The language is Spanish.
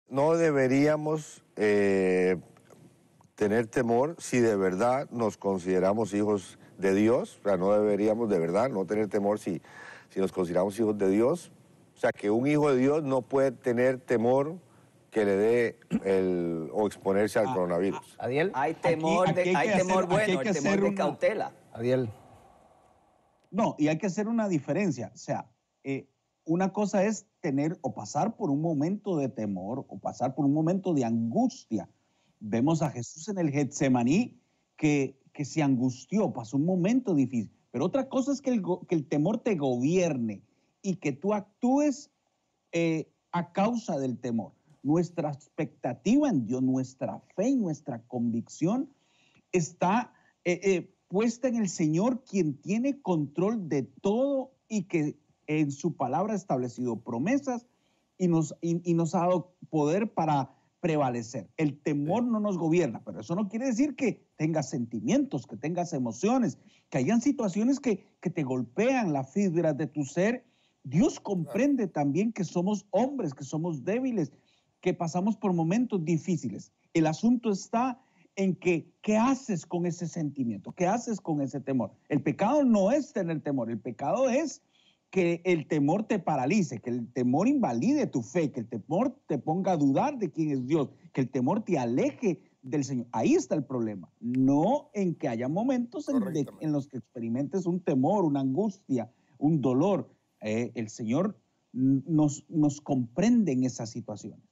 no deberíamos tener temor si de verdad nos consideramos hijos de Dios. O sea, no deberíamos de verdad no tener temor si nos consideramos hijos de Dios. O sea, que un hijo de Dios no puede tener temor que le dé o exponerse al coronavirus. Adiel. Hay temor, hay temor bueno, el temor de cautela. Adiel. No, y hay que hacer una diferencia. O sea, una cosa es tener o pasar por un momento de temor o pasar por un momento de angustia. Vemos a Jesús en el Getsemaní que se angustió, pasó un momento difícil. Pero otra cosa es que el temor te gobierne y que tú actúes a causa del temor. Nuestra expectativa en Dios, nuestra fe y nuestra convicción está puesta en el Señor, quien tiene control de todo y que en su palabra ha establecido promesas y nos ha dado poder para prevalecer. El temor no nos gobierna, pero eso no quiere decir que tengas sentimientos, que tengas emociones, que hayan situaciones que te golpean las fibras de tu ser. Dios comprende también que somos hombres, que somos débiles, que pasamos por momentos difíciles. El asunto está en que, ¿qué haces con ese sentimiento? ¿Qué haces con ese temor? El pecado no es tener temor, el pecado es que el temor te paralice, que el temor invalide tu fe, que el temor te ponga a dudar de quién es Dios, que el temor te aleje del Señor. Ahí está el problema, no en que haya momentos en los que experimentes un temor, una angustia, un dolor. El Señor nos comprende en esas situaciones.